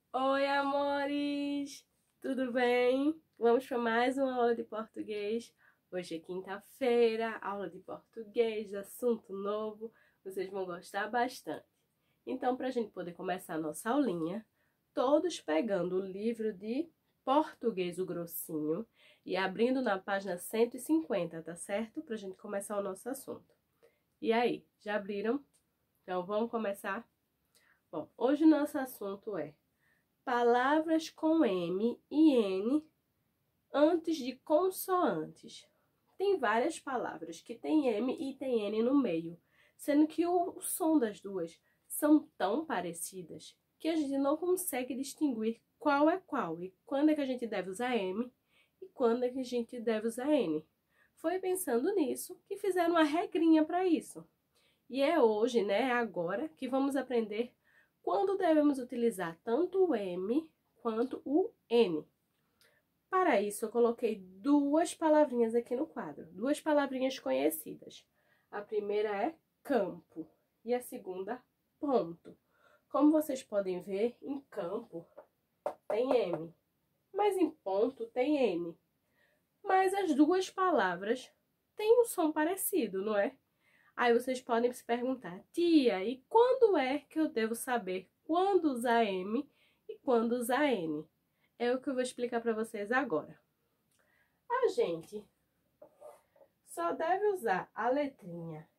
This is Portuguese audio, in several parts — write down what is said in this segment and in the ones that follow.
Oi, amores! Tudo bem? Vamos para mais uma aula de português. Hoje é quinta-feira, aula de português, assunto novo. Vocês vão gostar bastante. Então, para a gente poder começar a nossa aulinha, todos pegando o livro de Português o Grossinho e abrindo na página 150, tá certo? Para a gente começar o nosso assunto. E aí, já abriram? Então, vamos começar? Bom, hoje o nosso assunto é palavras com M e N antes de consoantes. Tem várias palavras que tem M e tem N no meio, sendo que o som das duas são tão parecidas que a gente não consegue distinguir qual é qual e quando é que a gente deve usar M e quando é que a gente deve usar N. Foi pensando nisso que fizeram uma regrinha para isso. E é hoje, né, agora, que vamos aprender quando devemos utilizar tanto o M quanto o N. Para isso, eu coloquei duas palavrinhas aqui no quadro, duas palavrinhas conhecidas. A primeira é campo e a segunda, ponto. Como vocês podem ver, em campo tem M, mas em ponto tem N. Mas as duas palavras têm um som parecido, não é? Aí vocês podem se perguntar, tia, e quando é que eu devo saber quando usar M e quando usar N? É o que eu vou explicar para vocês agora. A gente só deve usar a letrinha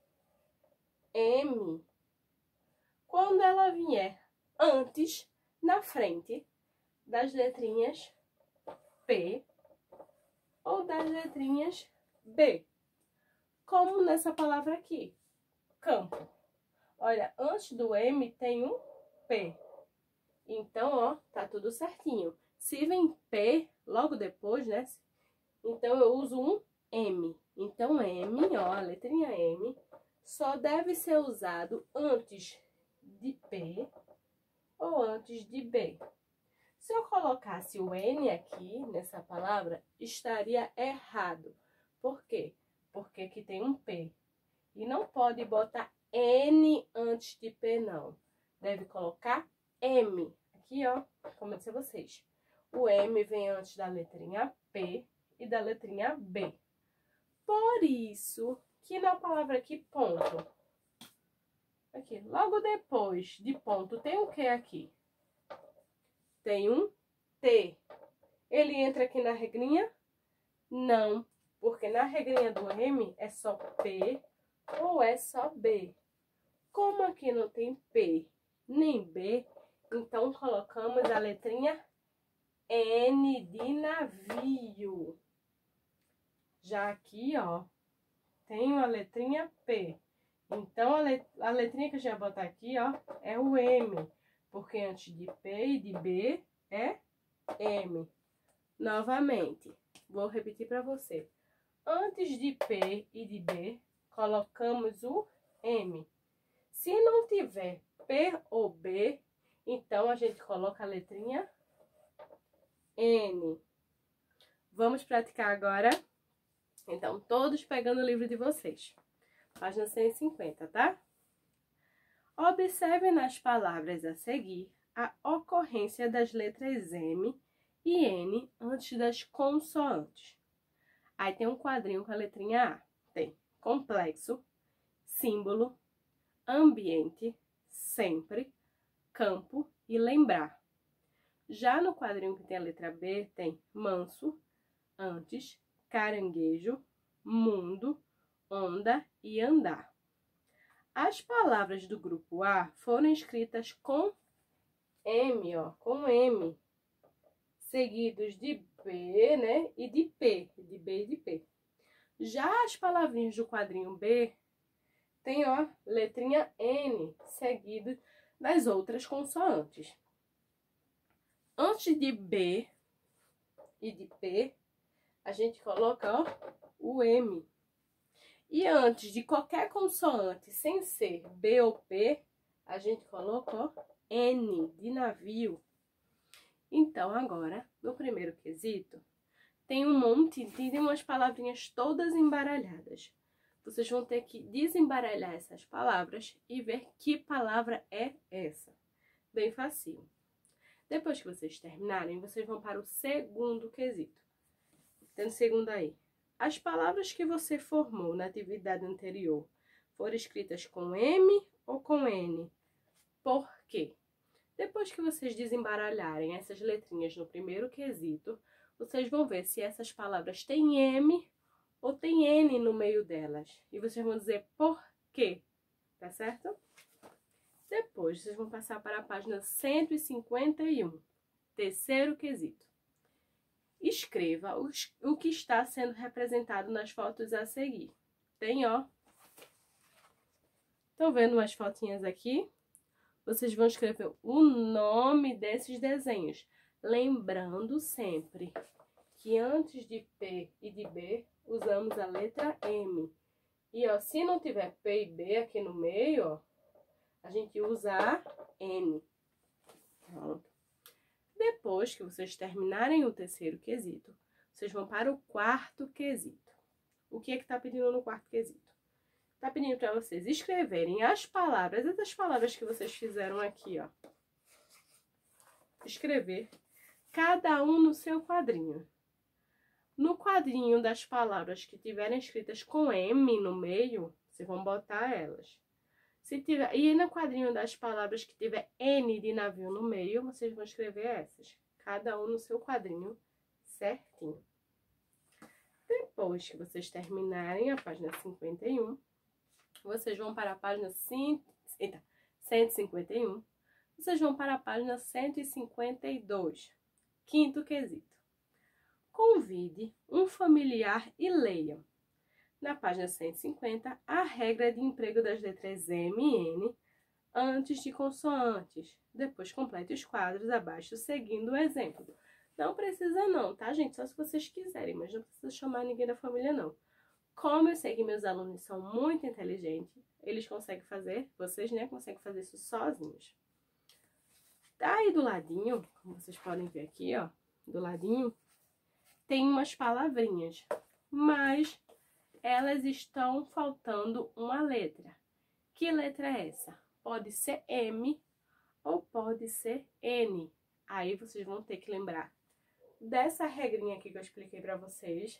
M quando ela vier antes, na frente, das letrinhas P ou das letrinhas B. Como nessa palavra aqui, campo. Olha, antes do M tem um P. Então, ó, tá tudo certinho. Se vem P logo depois, né? Então, eu uso um M. Então, M, ó, a letrinha M, só deve ser usado antes de P ou antes de B. Se eu colocasse o N aqui, nessa palavra, estaria errado. Por quê? Porque aqui tem um P. E não pode botar N antes de P, não. Deve colocar M. Aqui, ó, como eu disse a vocês. O M vem antes da letrinha P e da letrinha B. Por isso que na palavra aqui, ponto. Aqui, logo depois de ponto, tem o que aqui? Tem um T. Ele entra aqui na regrinha? Não, porque na regrinha do M é só P ou é só B. Como aqui não tem P nem B, então colocamos a letrinha N de navio. Já aqui, ó, tem uma letrinha P. Então, a letrinha que a gente vai botar aqui, ó, é o M. Porque antes de P e de B é M. Novamente, vou repetir para você. Antes de P e de B, colocamos o M. Se não tiver P ou B, então a gente coloca a letrinha N. Vamos praticar agora? Então, todos pegando o livro de vocês. Página 150, tá? Observe nas palavras a seguir a ocorrência das letras M e N antes das consoantes. Aí tem um quadrinho com a letrinha A. Tem complexo, símbolo, ambiente, sempre, campo e lembrar. Já no quadrinho que tem a letra B, tem manso, antes, caranguejo, mundo, onda e andar. As palavras do grupo A foram escritas com M, ó, com M, seguidos de B, né, e de P, de B e de P. Já as palavrinhas do quadrinho B tem, ó, letrinha N, seguido das outras consoantes. Antes de B e de P, a gente coloca, ó, o M. E antes de qualquer consoante sem ser B ou P, a gente coloca, ó, N de navio. Então, agora, no primeiro quesito, tem um monte de umas palavrinhas todas embaralhadas. Vocês vão ter que desembaralhar essas palavras e ver que palavra é essa. Bem facinho. Depois que vocês terminarem, vocês vão para o segundo quesito. Tendo segundo aí. As palavras que você formou na atividade anterior foram escritas com M ou com N? Por quê? Depois que vocês desembaralharem essas letrinhas no primeiro quesito, vocês vão ver se essas palavras têm M ou tem N no meio delas. E vocês vão dizer por quê, tá certo? Depois, vocês vão passar para a página 151, terceiro quesito. Escreva o que está sendo representado nas fotos a seguir. Tem, ó. Estão vendo umas fotinhas aqui? Vocês vão escrever o nome desses desenhos. Lembrando sempre que antes de P e de B, usamos a letra M. E, ó, se não tiver P e B aqui no meio, ó, a gente usa a N. Pronto. Depois que vocês terminarem o terceiro quesito, vocês vão para o quarto quesito. O que é que tá pedindo no quarto quesito? Tá pedindo para vocês escreverem as palavras, essas palavras que vocês fizeram aqui, ó. Escrever cada um no seu quadrinho. No quadrinho das palavras que tiverem escritas com M no meio, vocês vão botar elas. Se tiver, e no quadrinho das palavras que tiver N de navio no meio, vocês vão escrever essas. Cada um no seu quadrinho certinho. Depois que vocês terminarem a página 51, vocês vão para a página 151. Vocês vão para a página 152. Quinto quesito. Convide um familiar e leiam. Na página 150, a regra de emprego das letras M e N antes de consoantes. Depois complete os quadros abaixo, seguindo o exemplo. Não precisa não, tá, gente? Só se vocês quiserem, mas não precisa chamar ninguém da família, não. Como eu sei que meus alunos são muito inteligentes, eles conseguem fazer, vocês, né, conseguem fazer isso sozinhos. Tá aí do ladinho, como vocês podem ver aqui, ó, do ladinho, tem umas palavrinhas, mas elas estão faltando uma letra. Que letra é essa? Pode ser M ou pode ser N. Aí vocês vão ter que lembrar dessa regrinha aqui que eu expliquei para vocês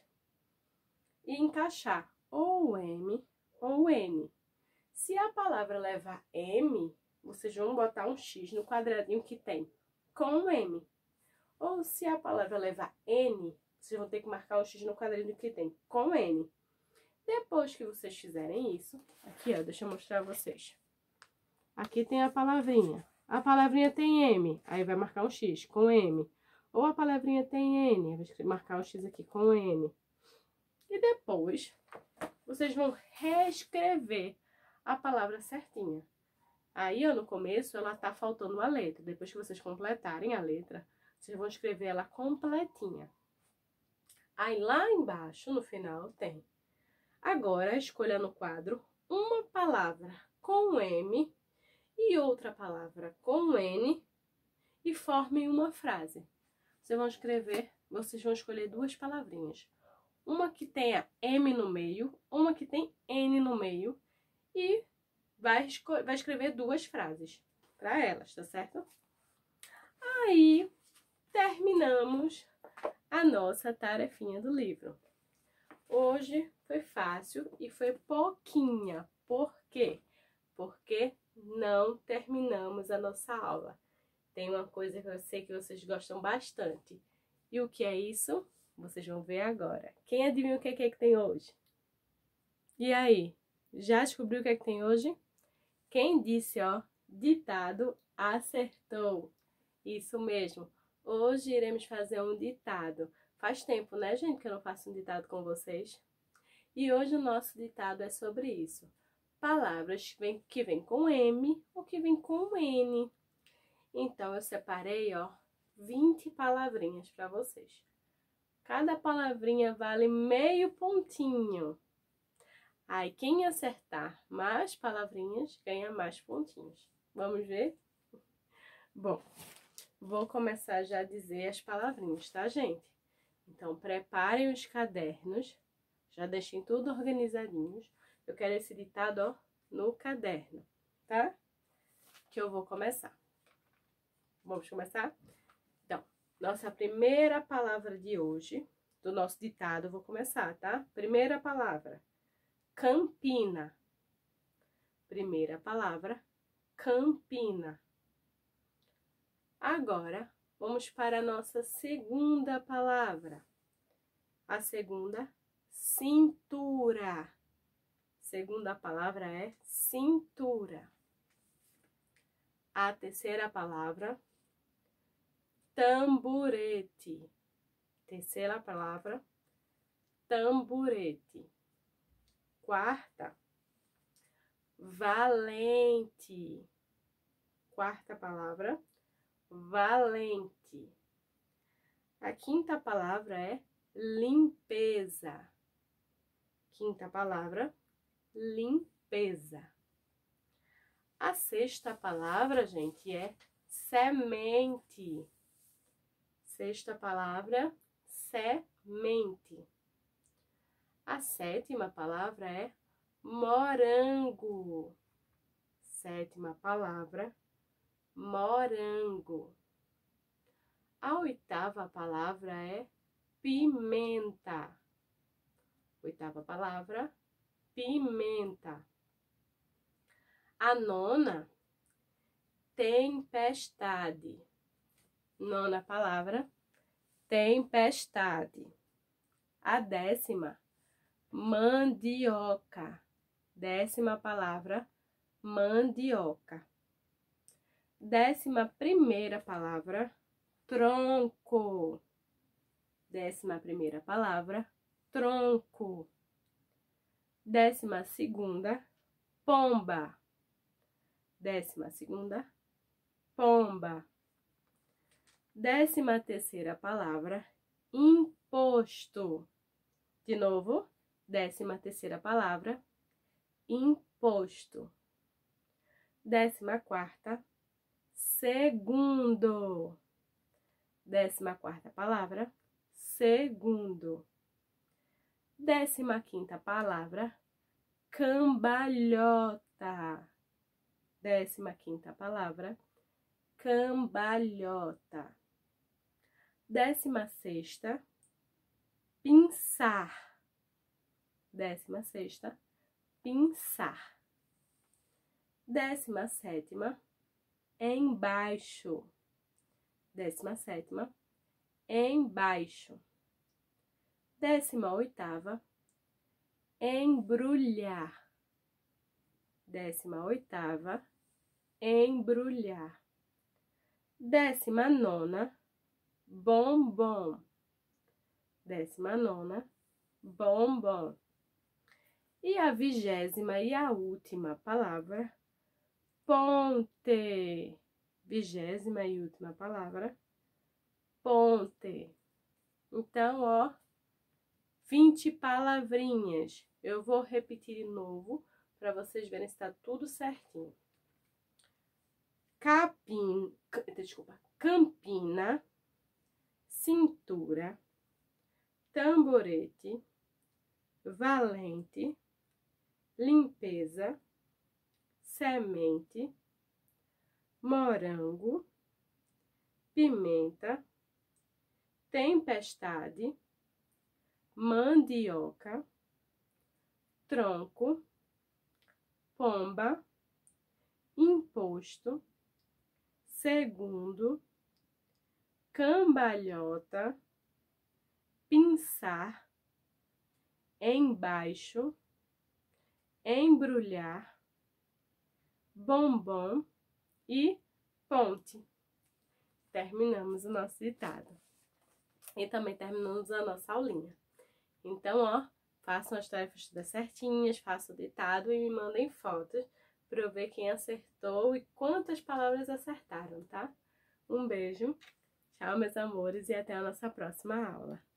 e encaixar ou M ou N. Se a palavra levar M, vocês vão botar um X no quadradinho que tem com M. Ou se a palavra levar N, vocês vão ter que marcar um X no quadradinho que tem com N. Depois que vocês fizerem isso, aqui, ó, deixa eu mostrar a vocês. Aqui tem a palavrinha. A palavrinha tem M, aí vai marcar um X com M. Ou a palavrinha tem N, vai marcar um X aqui com N. E depois, vocês vão reescrever a palavra certinha. Aí, ó, no começo, ela tá faltando a letra. Depois que vocês completarem a letra, vocês vão escrever ela completinha. Aí, lá embaixo, no final, tem. Agora, escolha no quadro uma palavra com M e outra palavra com N e formem uma frase. Vocês vão escolher duas palavrinhas. Uma que tenha M no meio, uma que tem N no meio e vai escrever duas frases para elas, tá certo? Aí, terminamos a nossa tarefinha do livro. Hoje foi fácil e foi pouquinha. Por quê? Porque não terminamos a nossa aula. Tem uma coisa que eu sei que vocês gostam bastante. E o que é isso? Vocês vão ver agora. Quem adivinha o que é que tem hoje? E aí? Já descobriu o que é que tem hoje? Quem disse, ó, ditado, acertou. Isso mesmo. Hoje iremos fazer um ditado. Faz tempo, né, gente, que eu não faço um ditado com vocês? E hoje o nosso ditado é sobre isso. Palavras que vêm com M ou que vêm com N. Então, eu separei, ó, 20 palavrinhas para vocês. Cada palavrinha vale meio pontinho. Aí, quem acertar mais palavrinhas, ganha mais pontinhos. Vamos ver? Bom, vou começar já a dizer as palavrinhas, tá, gente? Então, preparem os cadernos. Já deixem tudo organizadinhos. Eu quero esse ditado, ó, no caderno, tá? Que eu vou começar. Vamos começar? Então, nossa primeira palavra de hoje, do nosso ditado, eu vou começar, tá? Primeira palavra, Campina. Primeira palavra, Campina. Agora, vamos para a nossa segunda palavra. A segunda, cintura. Segunda palavra é cintura. A terceira palavra, tamborete. Terceira palavra, tamborete. Quarta, valente. Quarta palavra, valente. A quinta palavra é limpeza. Quinta palavra, limpeza. A sexta palavra, gente, é semente. Sexta palavra, semente. A sétima palavra é morango. Sétima palavra, morango. A oitava palavra é pimenta. Oitava palavra, pimenta. A nona, tempestade. Nona palavra, tempestade. A décima, mandioca. Décima palavra, mandioca. Décima primeira palavra, tronco. Décima primeira palavra, tronco. Décima segunda, pomba. Décima segunda, pomba. Décima terceira palavra, imposto. De novo, décima terceira palavra, imposto. Décima quarta, segundo. Décima quarta palavra, segundo. Décima quinta palavra, cambalhota. Décima quinta palavra, cambalhota. Décima sexta, pinçar. Décima sexta, pinçar. Décima sétima, embaixo. Décima sétima, embaixo. Décima oitava, embrulhar. Décima oitava, embrulhar. Décima nona, bombom. Décima nona, bombom. E a 20ª e a última palavra, ponte. 20ª e última palavra, ponte. Então, ó, 20 palavrinhas. Eu vou repetir de novo para vocês verem se tá tudo certinho. Campina, cintura, tamborete, valente, limpeza, semente, morango, pimenta, tempestade, mandioca, tronco, pomba, imposto, segundo, cambalhota, pinçar, embaixo, embrulhar, bombom e ponte. Terminamos o nosso ditado. E também terminamos a nossa aulinha. Então, ó, façam as tarefas todas certinhas, façam o ditado e me mandem fotos para eu ver quem acertou e quantas palavras acertaram, tá? Um beijo, tchau, meus amores, e até a nossa próxima aula.